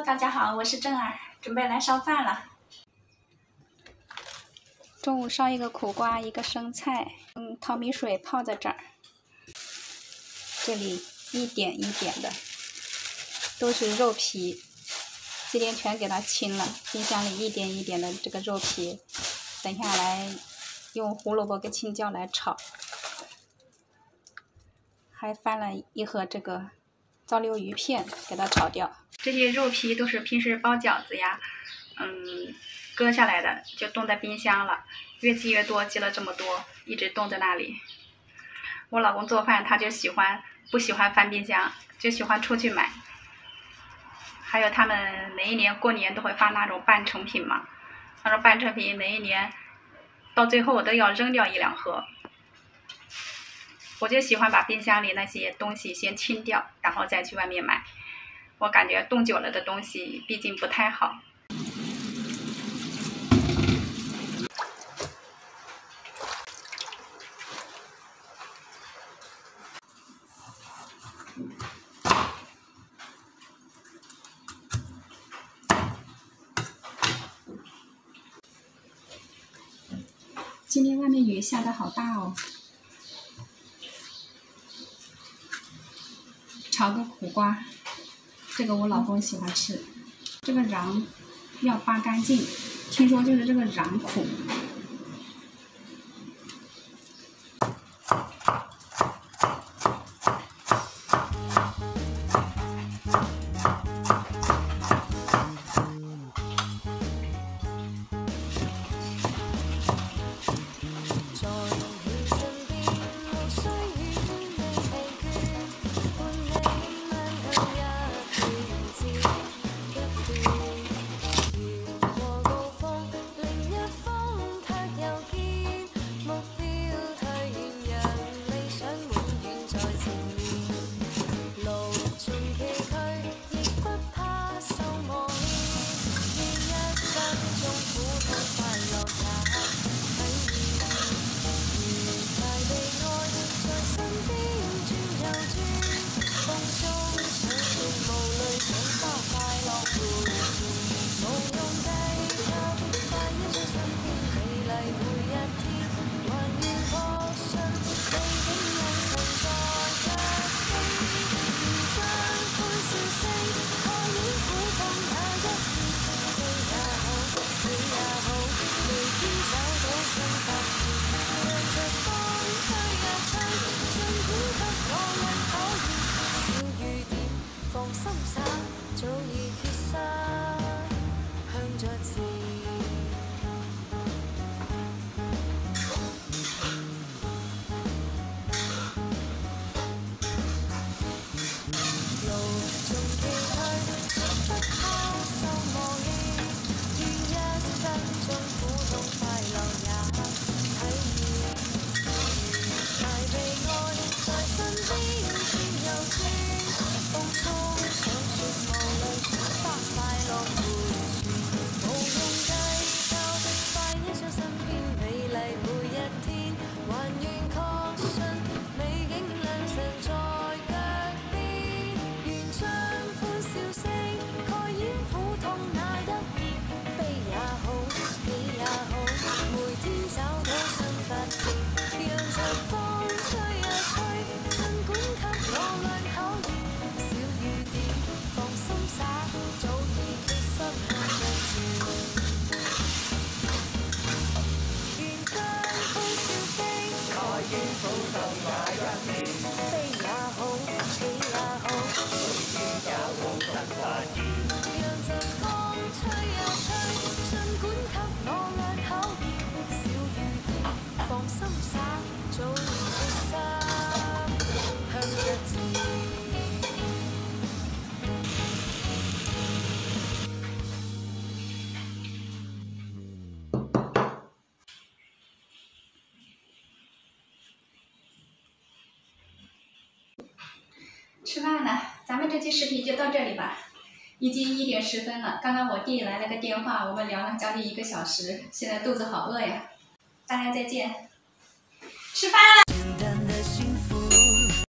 大家好，我是正儿，准备来烧饭了。中午烧一个苦瓜，一个生菜，淘米水泡在这儿。这里一点一点的都是肉皮，今天全给它清了。冰箱里一点一点的这个肉皮，等下来用胡萝卜跟青椒来炒。还翻了一盒这个糟溜鱼片，给它炒掉。这些肉皮都是平时包饺子呀，割下来的，就冻在冰箱了。越积越多，积了这么多，一直冻在那里。我老公做饭他就不喜欢翻冰箱，就喜欢出去买。还有他们每一年过年都会发那种半成品嘛，那种半成品每一年到最后都要扔掉1、2盒。我就喜欢把冰箱里那些东西先清掉，然后再去外面买。我感觉冻久了的东西毕竟不太好。今天外面雨下得好大哦。炒个苦瓜，这个我老公喜欢吃。这个瓤要扒干净，听说就是这个瓤苦。吃饭了，咱们这期视频就到这里吧。已经1点10分了，刚刚我弟来了个电话，我们聊了将近1个小时，现在肚子好饿呀。大家再见，吃饭了。